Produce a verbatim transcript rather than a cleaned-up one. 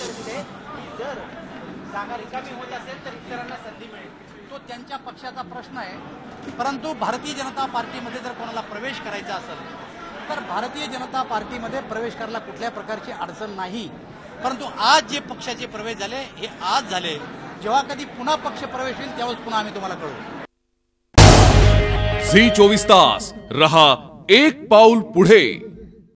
उत्तर दिले की जर जागा रिकामी होत असेल तर इतरांना संधी मिळेल, तो त्यांच्या पक्षाचा प्रश्न आहे। परंतु भारतीय जनता पार्टीमध्ये जर कोणाला प्रवेश करायचा असेल तर भारतीय जनता पार्टीमध्ये प्रवेश करायला कुठल्या प्रकारची अडचण नाही। परंतु आज जे पक्षाचे प्रवेश झाले हे आज झाले, जेव्हा कधी पुन्हा पक्ष प्रवेश होईल त्यावेळेस पुन्हा आम्ही तुम्हाला कळवू। झी चोवीस तास रहा एक पाऊल पुढे।